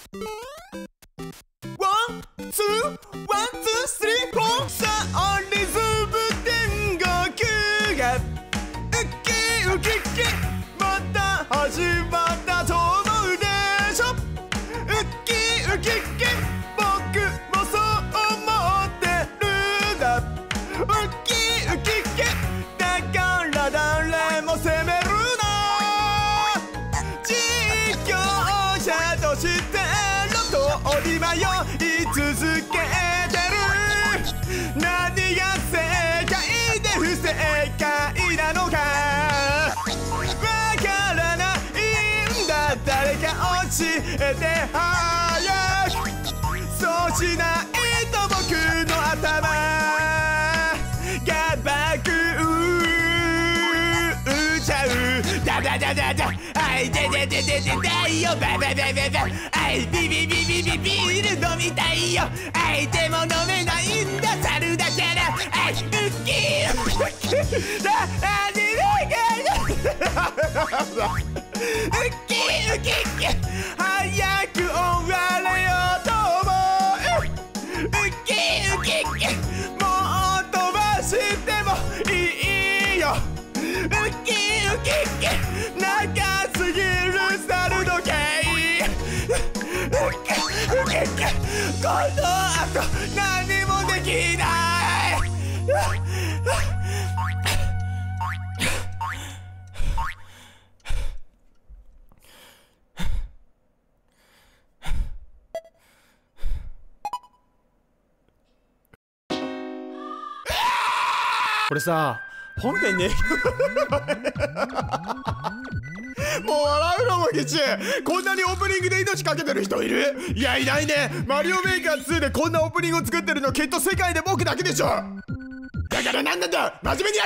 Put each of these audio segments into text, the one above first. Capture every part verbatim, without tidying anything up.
ワンツーワンツースリーフォーさあリズム天国がウキウキウキまた始まったと思うでしょ。ウキウキウキ僕もそう思ってるんだ。ウキウキウキだから誰も責めるな。実況者としての通り迷い続けてる。何が正解で不正解なのかわからないんだ。誰か教えて早く。そうしないと僕の頭がバクうちゃう。ダダダダダはいでででででだいよバババババはいビビビビビビール飲みたいよ。はいでも飲めないんだ猿だからはいウッキーウッキーだあにれがウッキーウッキー早く終われよと思う。ウッキーウッキーもう飛ばしてもいいよ。ウッキーウッキー長すぎる猿時計ウッキーウッキーこの後何もできない。これさ本編ねもう笑うのもきちい。こんなにオープニングで命かけてる人いる？いやいないね。マリオメーカーツーでこんなオープニングを作ってるのきっと世界で僕だけでしょ。だからなんなんだ真面目にや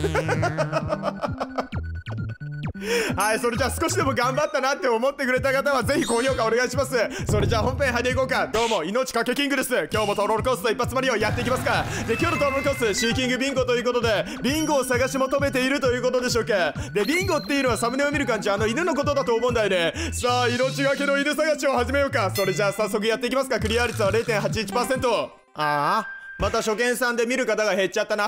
れはい、それじゃあ少しでも頑張ったなって思ってくれた方はぜひ高評価お願いします。それじゃあ本編入っていこうか。どうも命かけキングです。今日もトロールコースと一発マリオやっていきますか。で今日のトロールコースシーキングビンゴということでビンゴを探し求めているということでしょうか。でビンゴっていうのはサムネを見る感じあの犬のことだと思うんだよね。さあ命がけの犬探しを始めようか。それじゃあ早速やっていきますか。クリア率は れいてんはちいちパーセント。 ああまた初見さんで見る方が減っちゃったな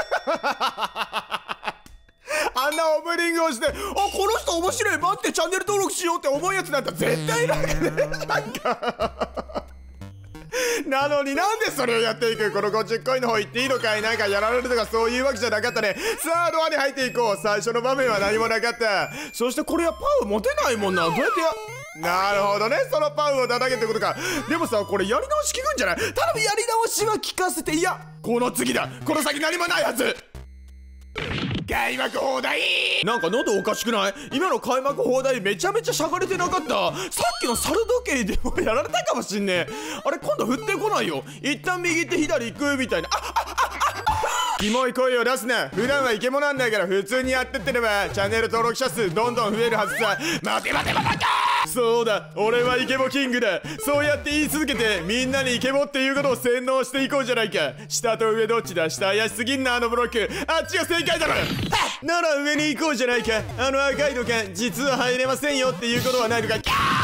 あんなオープニングをして、あ、この人面白い、待ってチャンネル登録しようって思うやつなんて絶対なんかねなんかなのになんでそれをやっていく。このごじゅっコインの方行っていいのかい。なんかやられるとかそういうわけじゃなかったね。さあドアに入っていこう。最初の場面は何もなかった。そしてこれはパウ持てないもんな。どうやってやなるほどね。そのパウを叩けってことか。でもさこれやり直し効くんじゃない。頼むやり直しは効かせて。いやこの次だ。この先何もないはず。開幕放題。なんか喉おかしくない？今の開幕放題めちゃめちゃしゃがれてなかった。さっきの猿時計でもやられたかもしんねえ。あれ今度振ってこないよ。一旦右手左行くみたいな。あっあっあっあっキモい声を出すな。普段はイケモなんだから普通にやってってればチャンネル登録者数どんどん増えるはずさ。待て待て待て。そうだ俺はイケボキングだ。そうやって言い続けてみんなにイケボっていうことを洗脳していこうじゃないか。下と上どっちだ。下怪しすぎんなあのブロック。あっちが正解だろ。なら上に行こうじゃないか。あの赤い土管実は入れませんよっていうことはないのか。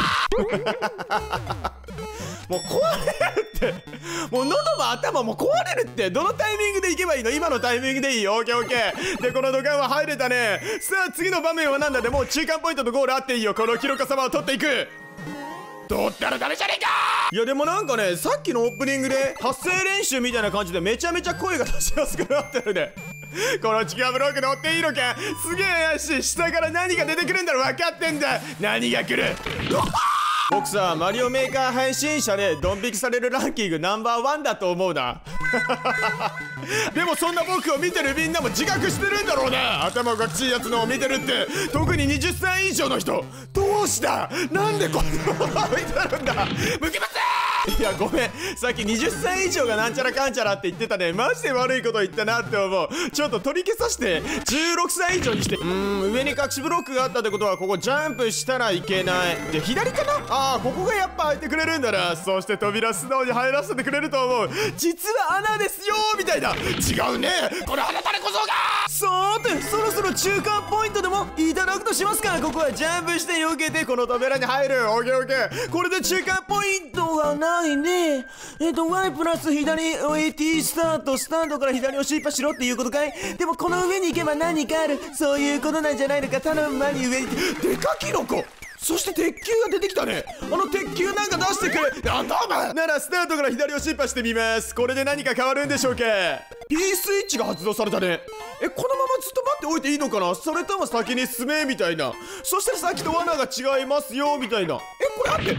もう壊れるって。もう喉も頭も壊れるって。どのタイミングで行けばいいの。今のタイミングでいいよ。オッケーオッケー。でこの土管は入れたね。さあ次の場面は何だ。でもう中間ポイントとゴールあっていいよ。このキロカ様を取っていく。取ったらダメじゃねえか。いやでもなんかねさっきのオープニングで発声練習みたいな感じでめちゃめちゃ声が出しやすくなってるね。この地下ブロック乗っていいのか。すげえ怪しい。下から何が出てくるんだろ。分かってんだ何が来る。僕さマリオメーカー配信者でドン引きされるランキングナンバーワンだと思うなでもそんな僕を見てるみんなも自覚してるんだろうな。頭おかしいやつのを見てるって。特にはたち以上の人どうした。なんでこんなのが置いてあるんだ。ムキムキいやごめん、さっきにじゅっさい以上がなんちゃらかんちゃらって言ってたね。マジで悪いこと言ったなって思う。ちょっと取り消させて。じゅうろくさい以上にして。うーん、上に隠しブロックがあったってことはここジャンプしたらいけない。で左かな。ああ、ここがやっぱ開いてくれるんだな。そして扉素直に入らせてくれると思う。実は穴ですよーみたいな。違うね、これあなたの小僧が。さてそろそろ中間ポイントでもいただくとしますから、ここはジャンプして避けてこの扉に入る。オッケーオッケー。これで中間ポイントがないね。えっと Y プラス左 エーティー スタート、スタートから左をシーパしろっていうことかい。でもこの上に行けば何かある、そういうことなんじゃないのか。頼む、間に上に。でかキノコ、そして鉄球が出てきたね。あの鉄球なんか出してくれ。なんだお前。ならスタートから左をシーパしてみます。これで何か変わるんでしょうか。 P スイッチが発動されたね。え、このままずっと待っておいていいのかな、それとも先に進めみたいな。そしてさっきと罠が違いますよみたいな。え、これあって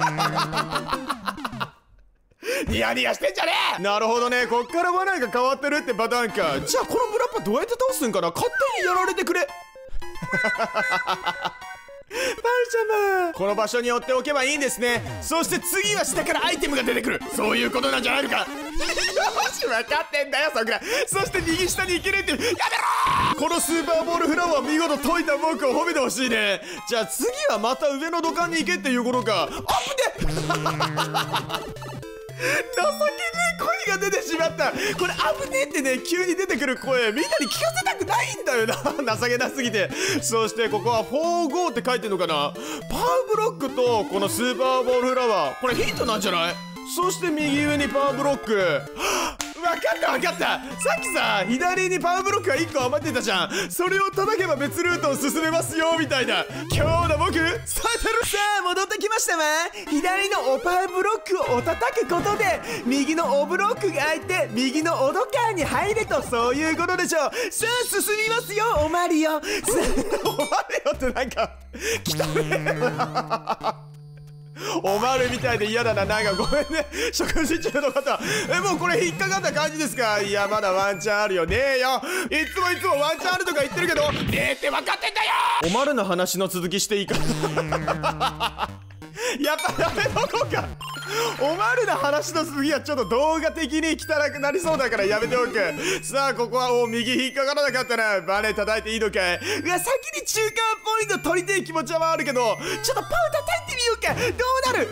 ニヤニヤしてんじゃねえ。なるほどね、こっから罠が変わってるってパターンか。じゃあこのブラッパどうやって倒すんかな。勝手にやられてくれパンちゃま、この場所に寄っておけばいいんですね。そして次は下からアイテムが出てくる、そういうことなんじゃないのか。よし分かってんだよそんぐらい。そして右下に行けるって。やめろー。このスーパーボールフラワー見事解いた僕を褒めてほしいね。じゃあ次はまた上の土管に行けっていうことか。あっぶね情けねえ声が出てしまった。これ危ねえってね、急に出てくる声みんなに聞かせたくないんだよな情けなすぎて。そしてここは フォーゴー って書いてんのかな。パワーブロックとこのスーパーボールフラワー、これヒントなんじゃない。そして右上にパワーブロック。分かった分かった。さっきさ左にパワーブロックがいっこ余ってたじゃん。それを叩けば別ルートを進めますよみたいな。今日の僕さえてる。さあ戻ってきましたわ。左のおパワーブロックを叩くことで右のおブロックが開いて右のおドカーに入れと、そういうことでしょう。さあ進みますよおマリオ。おマリオってなんか来たねおまるみたいで嫌だな。なんかごめんね食事中の方。え、もうこれ引っかかった感じですか。いやまだワンチャンあるよ。ねえよ、いつもいつもワンチャンあるとか言ってるけどねえって分かってんだよ。おまるの話の続きしていいかやっぱやめとこうか。おまるの話の続きはちょっと動画的に汚くなりそうだからやめておく。さあここはお右引っかからなかったな。バネ叩いていいのかい。うわ先に中間ポイント取りてえ気持ちはあるけど、ちょっとパウ叩いてみようか。どうなる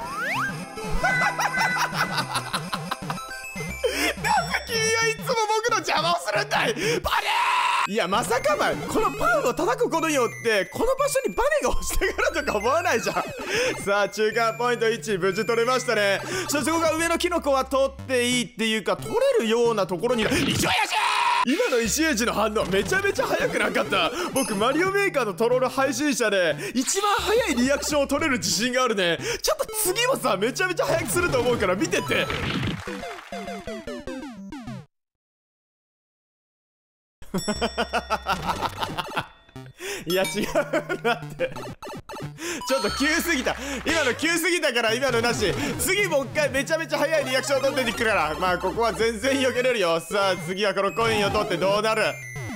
なんで君はいつも僕の邪魔をするんだいバネー。いやまさかばこのパウを叩くことによってこの場所にバネが落ちてくるとか思わないじゃんさあ中間ポイントいち無事取れましたね。そしてここが上のキノコは取っていいっていうか取れるようなところに。石親父今の石エイジの反応めちゃめちゃ早くなかった。僕マリオメーカーのトロール配信者で一番早いリアクションを取れる自信があるね。ちょっと次もさめちゃめちゃ早くすると思うから見てっていや違うなってちょっと急すぎた。今の急すぎたから今のなし。次もう一回めちゃめちゃ早いリアクション取っていくから、まあここは全然避けれるよ。さあ次はこのコインを取ってどうなる。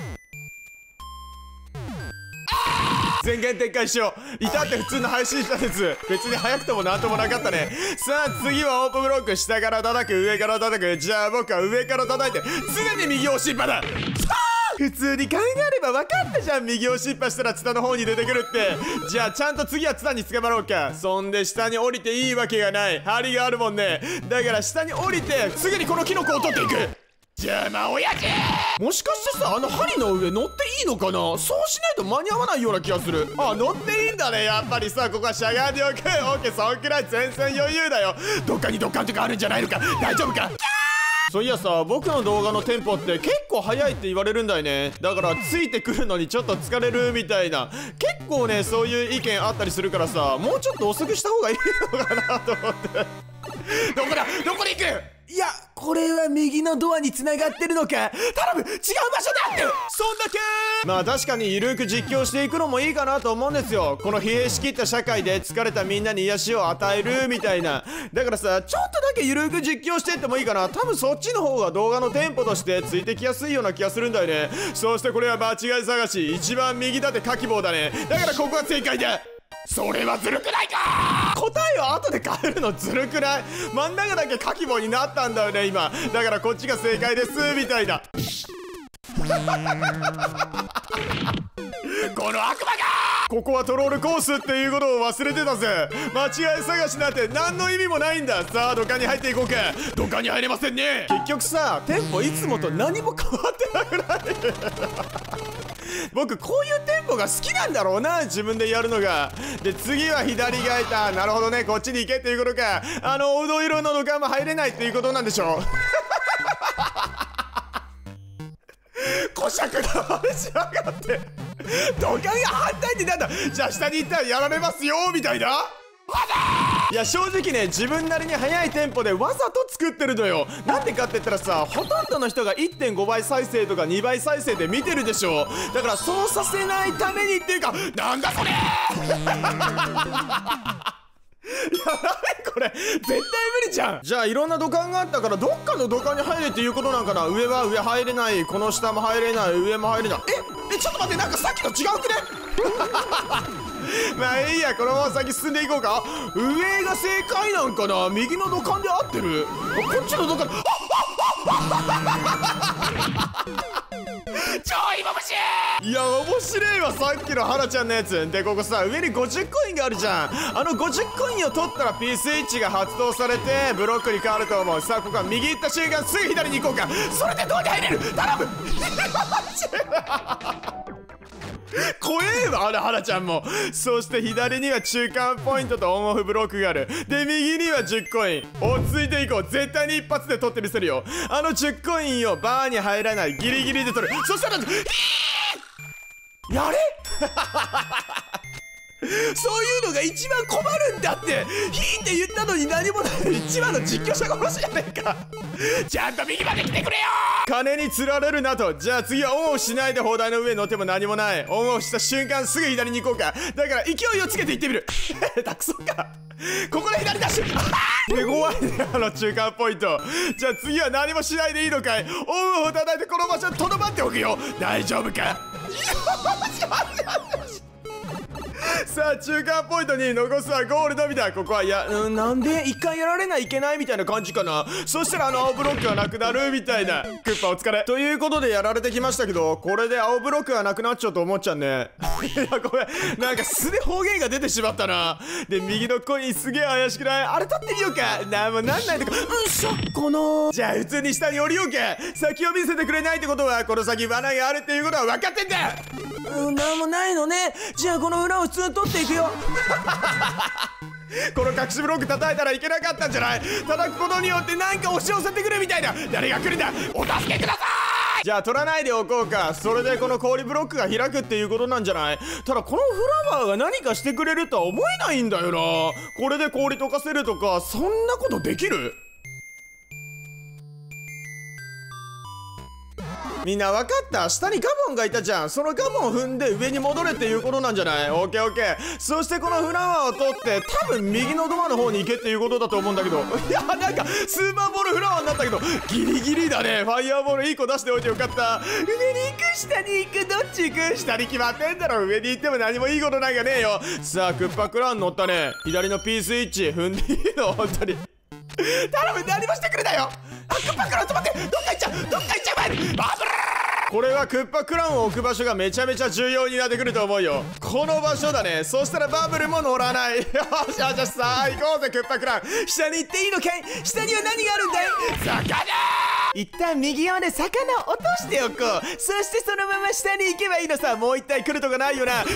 全言撤回しよう。いたって普通の配信者です。別に早くともなんともなかったね。さあ次はオープンブロック、下から叩く上から叩く。じゃあ僕は上から叩いて常に右押しっぱだ。普通に考えれば分かったじゃん。右押しっぱしたらツタの方に出てくるって。じゃあちゃんと次はツタに捕まろうか。そんで下に降りていいわけがない。針があるもんね。だから下に降りてすぐにこのキノコを取っていく。邪魔親父。もしかしてさあの針の上乗っていいのかな。そうしないと間に合わないような気がする。あ乗っていいんだね。やっぱりさここはしゃがんでおく。オッケーそんくらい全然余裕だよ。どっかにドッカンとかあるんじゃないのか。大丈夫か。そういやさ僕の動画のテンポって結構速いって言われるんだよね。だからついてくるのにちょっと疲れるみたいな結構ねそういう意見あったりするからさ、もうちょっと遅くした方がいいのかなと思ってどこだどこに行く。いやこれは右のドアに繋がってるのか。頼む違う場所だって。そんだけ。まあ確かにゆるく実況していくのもいいかなと思うんですよ。この疲弊しきった社会で疲れたみんなに癒しを与えるみたいな。だからさちょっとだけゆるく実況してってもいいかな。多分そっちの方が動画のテンポとしてついてきやすいような気がするんだよね。そしてこれは間違い探し一番右だってカキ棒だね。だからここは正解だ。 それはずるくないか。答えを後で変えるのずるくない？真ん中だけ書き棒になったんだよね今。だからこっちが正解ですみたいな。この悪魔がここはトロールコースっていうことを忘れてたぜ。間違い探しなんて何の意味もないんだ。さあ土管に入っていこうか。土管に入れませんね。結局さテンポいつもと何も変わってなくない？僕こういうテンポが好きなんだろうな、自分でやるのが。で次は左が空いた。なるほどね、こっちに行けっていうことか。あの黄土色の土管も入れないっていうことなんでしょ。こしゃくな真似しやがって。土管が反対になんだ。じゃあ下に行ったらやられますよみたいな。いや正直ね自分なりに速いテンポでわざと作ってるのよ。なんでかって言ったらさ、ほとんどの人が いってんご 倍再生とかにばい再生で見てるでしょ。だからそうさせないためにっていうか、なんだそれ。いや何これ絶対無理じゃん。じゃあいろんな土管があったからどっかの土管に入れっていうことなんかな。上は上入れない、この下も入れない、上も入れない。ええちょっと待って、なんかさっきと違うくね。まあいいや、このまま先進んでいこうか。上が正解なんかな。右の土管で合ってる。こっちの土管。超今虫。いや面白いわさっきの花ちゃんのやつで。ここさ上にごじゅっコインがあるじゃん。あのごじゅっコインを取ったら P スイッチが発動されてブロックに変わると思う。さあここは右行った瞬間すぐ左に行こうか。それでどうに入れる？頼む。怖えわあれ花ちゃんも。そして左には中間ポイントとオンオフブロックがある。で右にはじゅっコイン。落ち着いていこう。絶対に一発で取ってみせるよ。あのじゅっコインをバーに入らないギリギリで取る。そしたらやれ。そういうのが一番困るんだって。ヒーって言ったのに何もない。一番の実況者殺しじゃねえか。ちゃんと右まで来てくれよ。金に釣られるなと。じゃあ次はオンオフしないで砲台の上に乗っても何もない。オンオフした瞬間すぐ左に行こうか。だから勢いをつけて行ってみる。たくそか。ここで左ダッシュ。手強いねあの中間ポイント。じゃあ次は何もしないでいいのかい。オンオフを叩いてこの場所にとどまっておくよ。大丈夫か。さあ中間ポイントに残すはゴールのみだ。ここはや、うん、なんで一回やられないいけないみたいな感じかな。そしたらあの青ブロックがなくなるみたいな。クッパお疲れということでやられてきましたけど、これで青ブロックがなくなっちゃうと思っちゃうね。いやごめん、なんか素で方言が出てしまったな。で右のコインすげえ怪しくない？あれ取ってみようか。なんもなんないとか。うんしょこのじゃあ普通に下に降りようか。先を見せてくれないってことはこの先罠があるっていうことは分かってんだ。うん、なんもないのね。じゃあこの裏を普通に取っていくよ。この隠しブロック叩いたらいけなかったんじゃない？叩くことによってなんか押し寄せてくるみたいな。誰が来るんだ。お助けください。じゃあ取らないでおこうか。それでこの氷ブロックが開くっていうことなんじゃない？ただこのフラワーが何かしてくれるとは思えないんだよな。これで氷溶かせるとかそんなことできる？みんな分かった？下にガボンがいたじゃん。そのガボンを踏んで上に戻れっていうことなんじゃない？オッケーオッケー。そしてこのフラワーを取って多分右のドアの方に行けっていうことだと思うんだけど。いやなんかスーパーボールフラワーになったけどギリギリだね。ファイヤーボールいい子出しておいてよかった。上に行く下に行くどっち行く？下に決まってんだろ。上に行っても何もいいことなんかねえよ。さあクッパクラウン乗ったね。左の P スイッチ踏んでいいの？本当に頼む何もしてくれだよ。あクッパクラウン止まって。どっか行っちゃうどっか行っちゃう前にバブル。これはクッパクラウンを置く場所がめちゃめちゃ重要になってくると思うよ。この場所だね。そしたらバブルも乗らない。よしじゃあさあ行こうぜクッパクラウン。下に行っていいのかい？下には何があるんだい？魚。一旦右側で魚を落としておこう。そしてそのまま下に行けばいいのさ。もう一体来るとかないよな。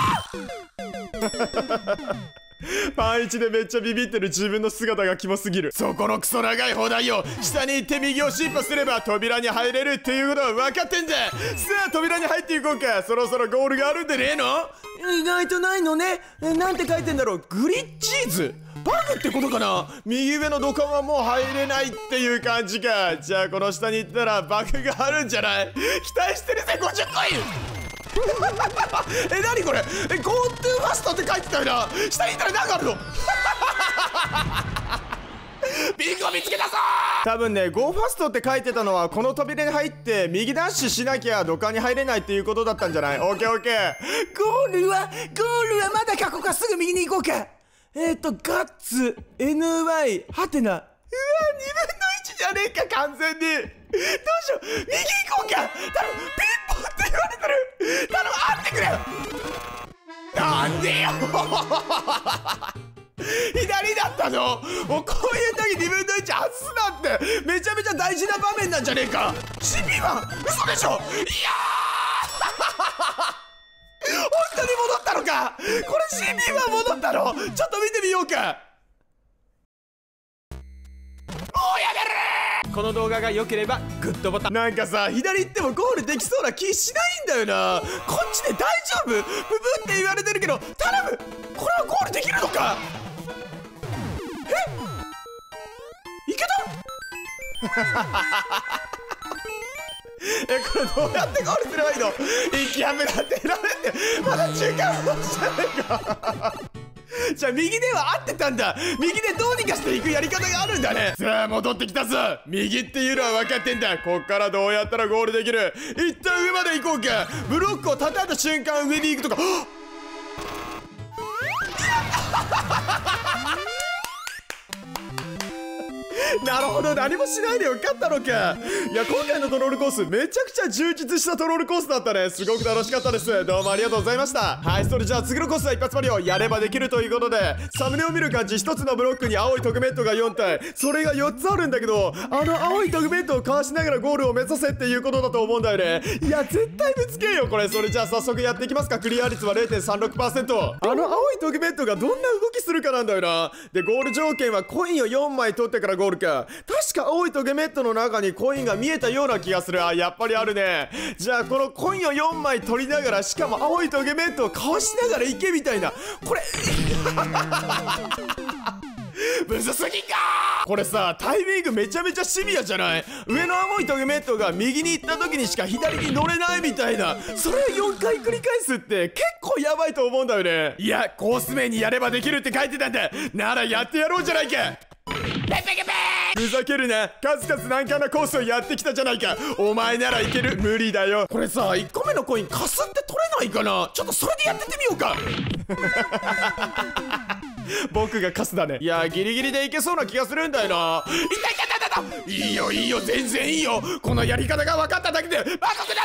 パンイチでめっちゃビビってる自分の姿がキモすぎる。そこのクソ長い砲台よ。下に行って右を進歩すれば扉に入れるっていうことは分かってんだ。さあ扉に入っていこうか。そろそろゴールがあるんでねえの？意外とないのね。なんて書いてんだろう。グリッチーズバグってことかな。右上の土管はもう入れないっていう感じか。じゃあこの下に行ったらバグがあるんじゃない？期待してるぜごじゅっコイン。え、なにこれ？え、ゴートゥー ファストって書いてたよな。下にいたら何があるの？ ビンゴ見つけたぞー。多分ね、ゴーファストって書いてたのはこの扉に入って右ダッシュしなきゃ土管に入れないっていうことだったんじゃない？オッケーオッケー。ゴールはゴールはまだか。ここからすぐ右に行こうか。えっとガッツ エヌワイ ハテナ。うわにぶんのいちじゃねえか完全に。どうしよう、右行こうか。頼む、ピンポンって言われてる。頼む、会ってくれ。なんでよ左だったの。もうこういう時にぶんのいち外すなんてめちゃめちゃ大事な場面なんじゃねえか。シーピーワン嘘でしょ。いやー本当に戻ったのか。これ シーピーワン戻ったの。ちょっと見てみようか。もうやめる。この動画が良ければグッドボタン。なんかさ、左行ってもゴールできそうな気しないんだよな。こっちで大丈夫？ブブって言われてるけど、頼む、これはゴールできるのか。え、いけたえ、これどうやってゴールすればいいの。息はめなんていられんね。まだ中間落ちじゃねえかじゃあ右では合ってたんだ。右でどうにかしていくやり方があるんだね。さあ戻ってきたぞ。右っていうのは分かってんだ。こっからどうやったらゴールできる。一旦上まで行こうか。ブロックを叩いた瞬間上に行くとかなるほど、何もしないでよかったのか。いや、今回のトロールコースめちゃくちゃ充実したトロールコースだったね。すごく楽しかったです。どうもありがとうございました。はい、それじゃあ次のコースは一発マリオやればできるということで、サムネを見る感じ一つのブロックに青いトグメントがよんたい、それがよっつあるんだけど、あの青いトグメントをかわしながらゴールを目指せっていうことだと思うんだよね。いや絶対ぶつけよこれ。それじゃあ早速やっていきますか。クリア率は れいてんさんろくパーセント。 あの青いトグメントがどんな動きするかなんだよな。でゴール条件はコインをよんまい取ってからゴールか。確か青いトゲメットの中にコインが見えたような気がする。あ、やっぱりあるね。じゃあこのコインをよんまい取りながら、しかも青いトゲメットをかわしながら行けみたいな。これむずすぎんか。これさ、タイミングめちゃめちゃシビアじゃない？上の青いトゲメットが右に行った時にしか左に乗れないみたいな。それをよんかい繰り返すって結構やばいと思うんだよね。いや、コース名にやればできるって書いてたんだ。ならやってやろうじゃないか。ふざけるな。数々難関なコースをやってきたじゃないか。お前ならいける。無理だよ。これさ、いっこめのコインかすって取れないかな。ちょっとそれでやってってみようか僕がカスだね。いやギリギリでいけそうな気がするんだよな。いたいたいたいた。いいよいいよ、全然いいよ。このやり方が分かっただけで満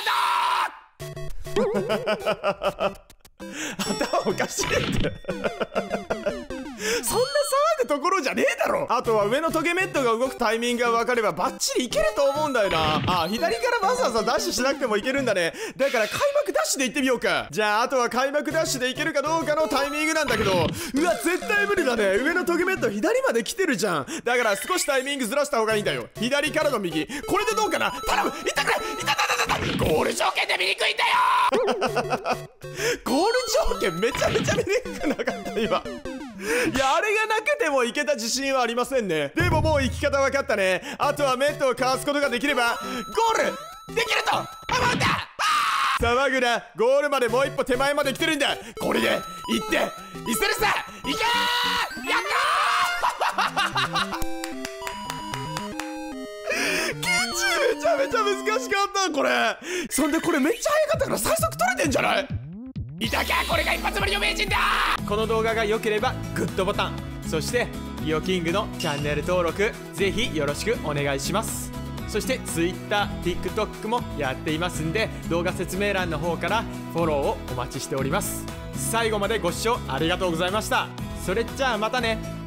足なんだ頭おかしいってそんな騒ぐところじゃねえだろ。あとは上のトゲメットが動くタイミングが分かればバッチリいけると思うんだよな。あ、左からわざわざダッシュしなくてもいけるんだね。だから開幕ダッシュで行ってみようか。じゃああとは開幕ダッシュでいけるかどうかのタイミングなんだけど、うわ絶対無理だね。上のトゲメット左まで来てるじゃん。だから少しタイミングずらした方がいいんだよ。左からの右、これでどうかな。頼む、いったくれ。いたたたたた。ゴール条件で見にくいんだよゴール条件めちゃめちゃ見にくくなかった今。いやあれがなくてもいけた自信はありませんね。でももう生き方分かったね。あとはメットをかわすことができればゴールできると思うんだ。騒ぐな。ゴールまでもう一歩手前まで来てるんだ。これで行っていせるさ。いけー、やったーキッチめちゃめちゃ難しかったこれ。そんでこれめっちゃ早かったから最速取れてんじゃない。いたか、これが一発マリオ名人だ。この動画が良ければグッドボタン、そしてリオキングのチャンネル登録ぜひよろしくお願いします。そして Twitter、TikTok もやっていますんで、動画説明欄の方からフォローをお待ちしております。最後までご視聴ありがとうございました。それじゃあまたね。